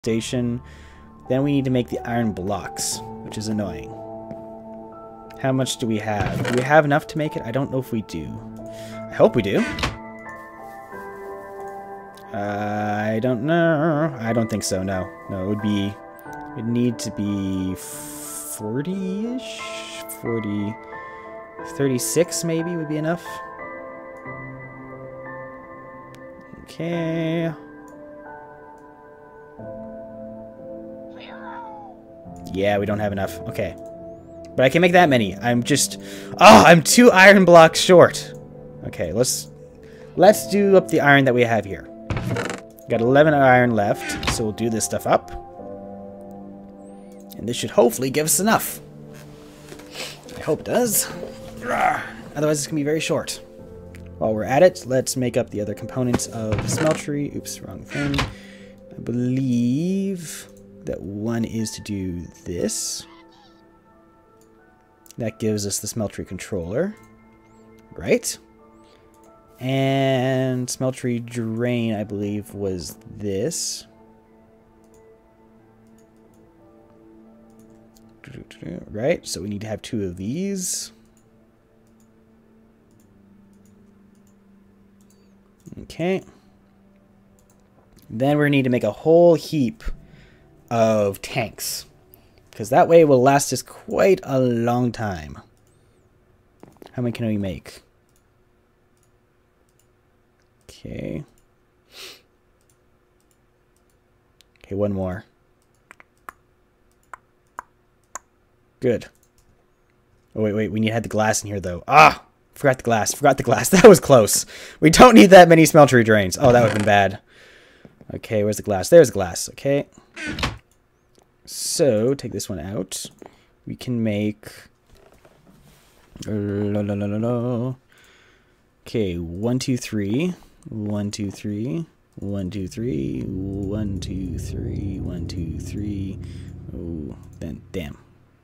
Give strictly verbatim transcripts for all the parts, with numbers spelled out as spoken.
station. Then we need to make the iron blocks, which is annoying. How much do we have? Do we have enough to make it? I don't know if we do. I hope we do. Uh, I don't know. I don't think so, no. No, it would be... It would need to be forty-ish? forty... thirty-six maybe would be enough. Okay. Yeah, we don't have enough. Okay. But I can make that many. I'm just... Oh, I'm two iron blocks short. Okay, let's... Let's do up the iron that we have here. Got eleven iron left, so we'll do this stuff up. And this should hopefully give us enough. I hope it does. Otherwise, it's going to be very short. While we're at it, let's make up the other components of the smeltery. Oops, wrong thing. I believe that one is to do this. That gives us the smeltery controller. Right? And smeltery drain, I believe, was this. Right? So we need to have two of these. Okay. Then we need to make a whole heap of tanks, because that way it will last us quite a long time. How many can we make? Okay. Okay, one more. Good. Oh, wait, wait. We need to have the glass in here, though. Ah! Forgot the glass. Forgot the glass. That was close. We don't need that many smeltery drains. Oh, that would have been bad. Okay, where's the glass? There's the glass. Okay. So, take this one out. We can make... La, la, la, la, la. Okay, one, two, three. One, two, three. One, two, three. One, two, three. One, two, three. Oh, then, damn.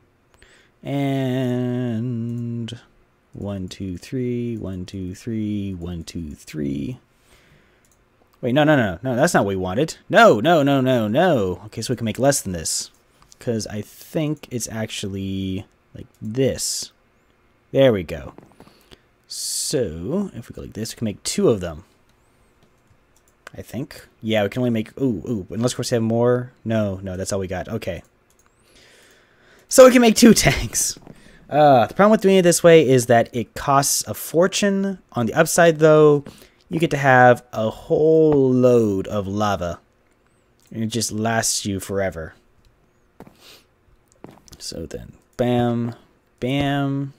And... One, two, three. One, two, three. One, two, three. Wait, no, no, no, no, that's not what we wanted. No, no, no, no, no. Okay, so we can make less than this. Because I think it's actually like this. There we go. So, if we go like this, we can make two of them. I think. Yeah, we can only make... Ooh, ooh. Unless, of course, we have more. No, no, that's all we got. Okay. So we can make two tanks. Uh, the problem with doing it this way is that it costs a fortune. On the upside, though, you get to have a whole load of lava. And it just lasts you forever. So then, bam, bam,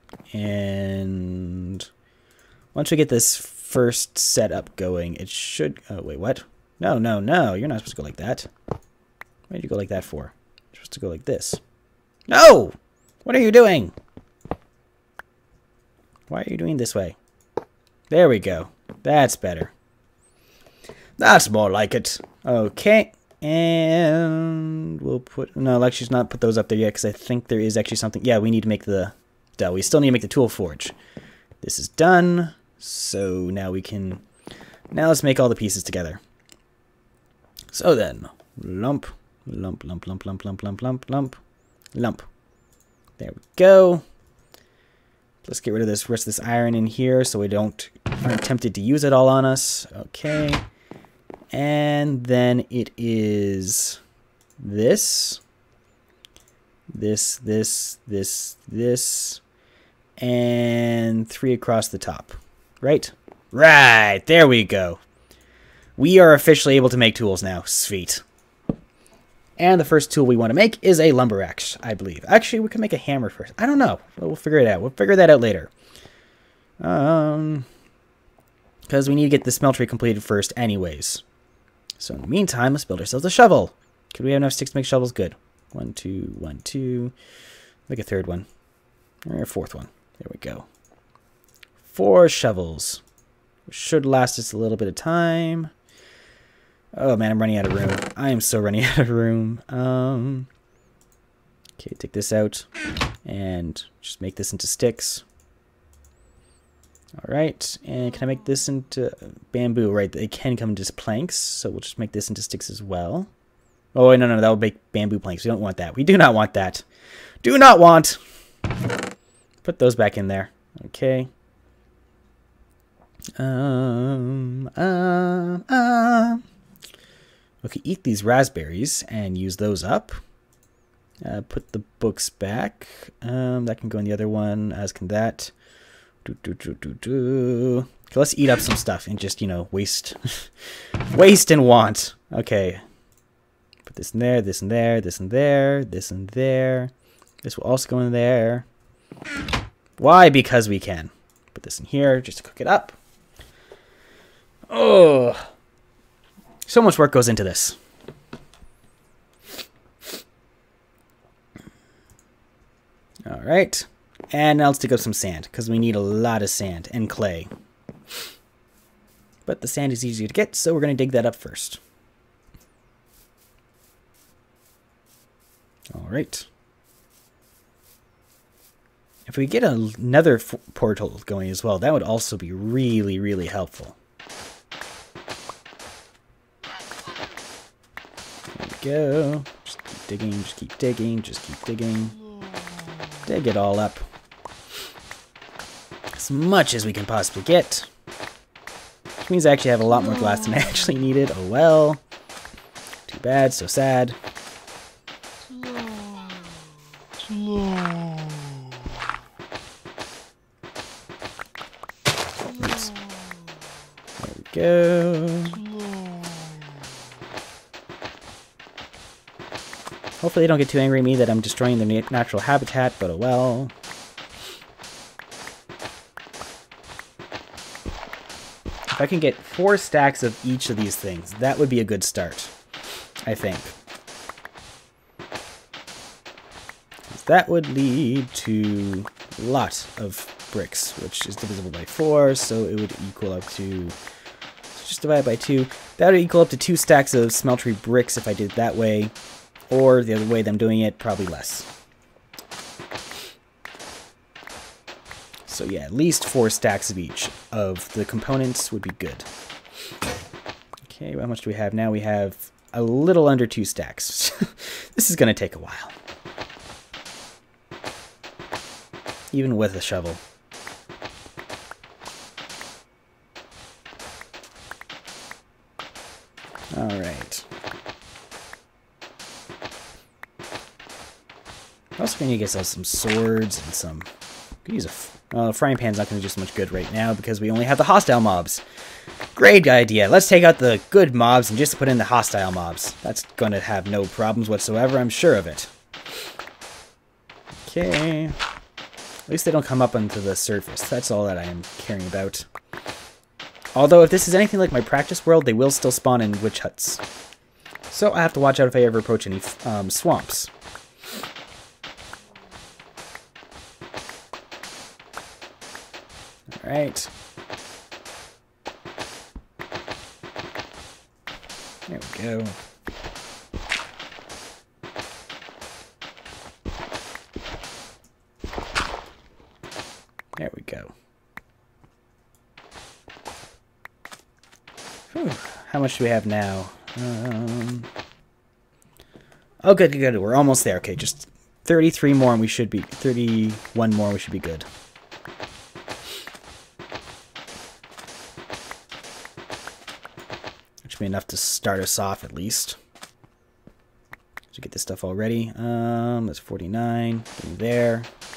and once we get this first setup going, it should... Oh, wait, what? No, no, no, you're not supposed to go like that. Why did you go like that for? You're supposed to go like this. No! What are you doing? Why are you doing this way? There we go. That's better. That's more like it. Okay. And we'll put... No, let's just not put those up there yet, because I think there is actually something... Yeah, we need to make the... Duh, we still need to make the tool forge. This is done. So now we can... Now let's make all the pieces together. So then, lump, lump, lump, lump, lump, lump, lump, lump, lump, lump. There we go. Let's get rid of this rest of this iron in here so we don't aren't tempted to use it all on us. Okay. And then it is this, this, this, this, this, and three across the top. Right? Right. There we go. We are officially able to make tools now. Sweet. And the first tool we want to make is a lumber axe, I believe. Actually, we can make a hammer first. I don't know. We'll figure it out. We'll figure that out later. Um, because we need to get the smeltery completed first anyways. So in the meantime, let's build ourselves a shovel. Could we have enough sticks to make shovels? Good. One, two, one, two. Make a third one. Or a fourth one. There we go. Four shovels. Which should last us a little bit of time. Oh man, I'm running out of room. I am so running out of room. Um, okay, take this out. And just make this into sticks. Alright, and can I make this into bamboo? Right, they can come into planks, so we'll just make this into sticks as well. Oh, wait, no, no, that would make bamboo planks. We don't want that. We do not want that. Do not want. Put those back in there. Okay. Um, um, um. We could eat these raspberries and use those up. Uh, put the books back. Um, that can go in the other one, as can that. Do, do, do, do, do. Okay, let's eat up some stuff and just, you know, waste. Waste and want. Okay. Put this in there, this in there, this in there, this in there. This will also go in there. Why? Because we can. Put this in here just to cook it up. Oh. So much work goes into this. All right. And now let's dig up some sand, because we need a lot of sand and clay. But the sand is easier to get, so we're going to dig that up first. All right. If we get another f portal going as well, that would also be really, really helpful. There we go. Just keep digging, just keep digging, just keep digging. Dig it all up. As much as we can possibly get. Which means I actually have a lot more glass than I actually needed. Oh well. Too bad, so sad. Oops. There we go. Hopefully they don't get too angry at me that I'm destroying their natural habitat, but oh well. If I can get four stacks of each of these things, that would be a good start, I think. That would lead to a lot of bricks, which is divisible by four, so it would equal up to, so just divide by two. That would equal up to two stacks of smeltery bricks if I did it that way, or the other way that I'm doing it, probably less. So yeah, at least four stacks of each of the components would be good. Okay, how much do we have now? We have a little under two stacks. This is going to take a while. Even with a shovel. Alright. Also going to get some swords and some... Could use a... Uh, frying pan's not going to do so much good right now because we only have the hostile mobs. Great idea. Let's take out the good mobs and just put in the hostile mobs. That's going to have no problems whatsoever, I'm sure of it. Okay. At least they don't come up onto the surface. That's all that I am caring about. Although if this is anything like my practice world, they will still spawn in witch huts. So I have to watch out if I ever approach any um, swamps. Alright. There we go. There we go. Whew. How much do we have now? Um, oh, good, good, good. We're almost there. Okay, just thirty-three more and we should be... thirty-one more and we should be good. Which would be enough to start us off at least. So get this stuff all ready. Um, that's forty-nine. Getting there.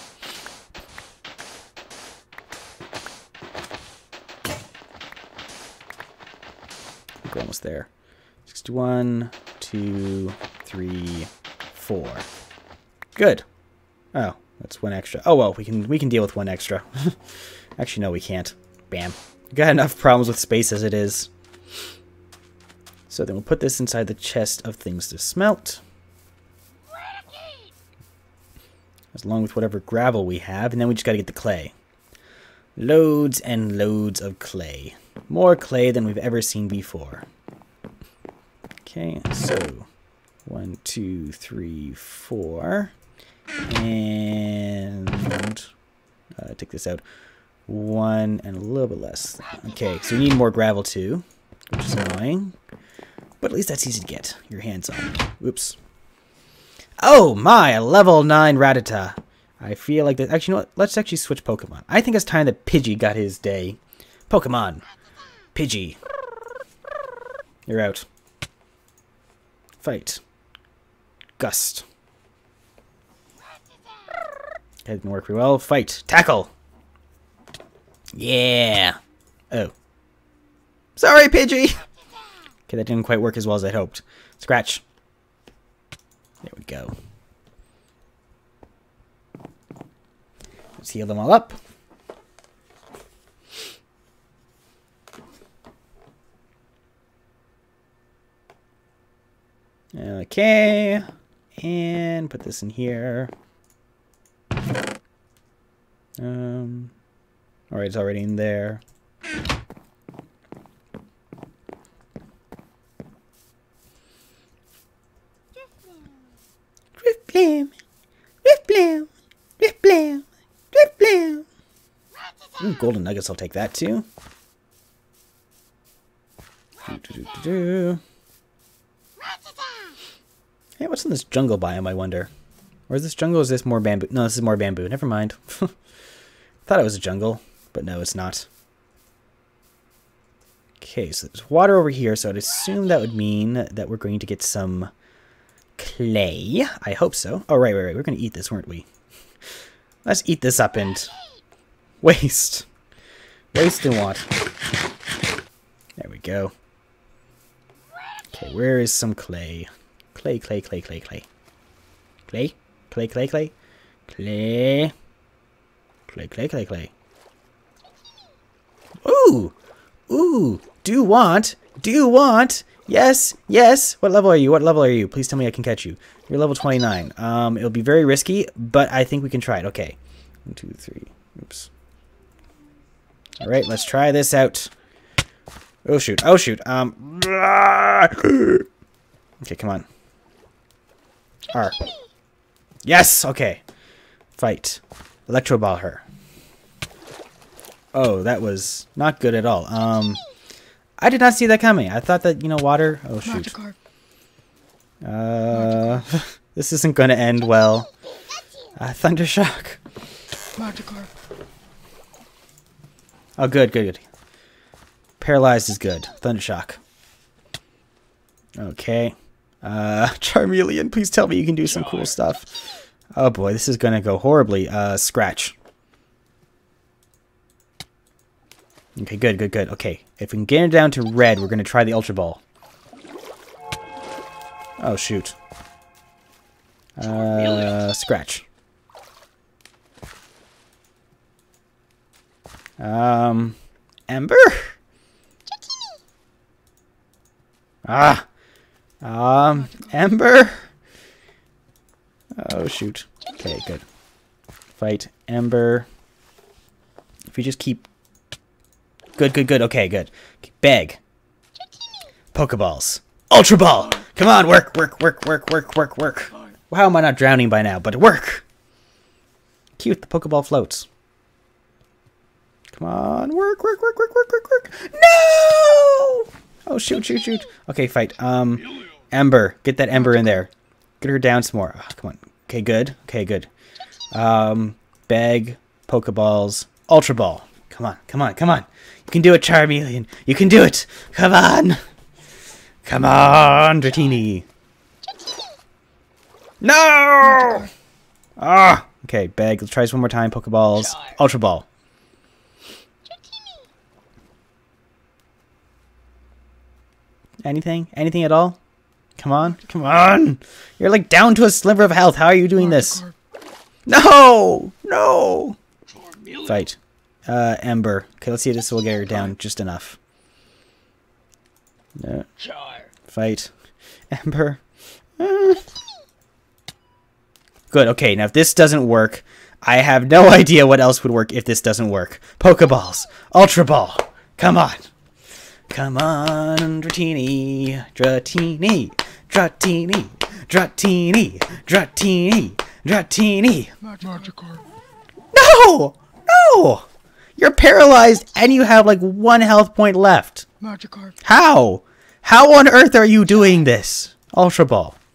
We're almost there. sixty-one, two, three, four. Good. Oh, that's one extra. Oh well, we can we can deal with one extra. Actually, no, we can't. Bam. Got enough problems with space as it is. So then we'll put this inside the chest of things to smelt. Along with whatever gravel we have, and then we just gotta get the clay. Loads and loads of clay. More clay than we've ever seen before. Okay, so one, two, three, four. And uh, take this out. One and a little bit less. Okay, so we need more gravel too, which is annoying. But at least that's easy to get your hands on. Oops. Oh my, a level nine Rattata. I feel like that. Actually, you know what? Let's actually switch Pokemon. I think it's time that Pidgey got his day. Pokemon. Pidgey. You're out. Fight. Gust. That didn't work very well. Fight. Tackle. Yeah. Oh. Sorry, Pidgey. Okay, that didn't quite work as well as I'd hoped. Scratch. There we go. Let's heal them all up. Okay. And put this in here. Um, alright, it's already in there. Drifblim, Drifblim, Drifblim, Drifblim. Ooh, golden nuggets, I'll take that too. Do, do, do, do, do. Hey, what's in this jungle biome, I wonder? Or is this jungle, or is this more bamboo? No, this is more bamboo. Never mind. Thought it was a jungle, but no, it's not. Okay, so there's water over here, so I'd assume that would mean that we're going to get some clay. I hope so. Oh, right, right, right. We're going to eat this, weren't we? Let's eat this up and waste. Waste and what? There we go. Okay, where is some clay? Clay, clay, clay, clay, clay. Clay? Clay, clay, clay. Clay. Clay, clay, clay, clay. Ooh! Ooh! Do want? Do want? Yes, yes. What level are you? What level are you? Please tell me I can catch you. You're level twenty-nine. Um, it'll be very risky, but I think we can try it. Okay. One, two, three. Oops. Alright, let's try this out. Oh, shoot. Oh, shoot. Um. Okay, come on. R. Yes! Okay. Fight. Electro ball her. Oh, that was not good at all. Um, I did not see that coming. I thought that, you know, water... Oh, shoot. Uh, this isn't going to end well. Uh, Thundershock. Oh, good, good, good. Paralyzed is good. Thundershock. Okay. Uh, Charmeleon, please tell me you can do some cool stuff. Oh boy, this is gonna go horribly. Uh, Scratch. Okay, good, good, good. Okay, if we can get it down to red, we're gonna try the Ultra Ball. Oh, shoot. Uh, Scratch. Um, Ember? Ah! Um, Ember? Oh, shoot. Okay, good. Fight Ember. If we just keep... Good, good, good. Okay, good. Beg. Pokeballs. Ultra Ball! Come on, work, work, work, work, work, work, work. Well, how am I not drowning by now? But work! Cute, the Pokeball floats. Come on, work, work, work, work, work, work, work. No! Oh, shoot, shoot, shoot. Okay, fight. Um... Ember. Get that Ember in there. Get her down some more. Oh, come on. Okay, good. Okay, good. Um, Beg, Pokeballs, Ultra Ball. Come on, come on, come on. You can do it, Charmeleon. You can do it. Come on. Come on, Dratini. No! Ah! Okay, Beg. Let's try this one more time. Pokeballs, Ultra Ball. Anything? Anything at all? Come on. Come on. You're like down to a sliver of health. How are you doing this? No! No! Fight. Uh, Ember. Okay, let's see if this will get her down just enough. No. Fight. Ember. Uh. Good. Okay, now if this doesn't work, I have no idea what else would work if this doesn't work. Pokeballs. Ultra Ball. Come on. Come on, Dratini, Dratini, Dratini, Dratini, Dratini, Dratini. Magikarp. No! No! You're paralyzed and you have like one health point left. Magikarp. How? How on earth are you doing this? Ultra Ball.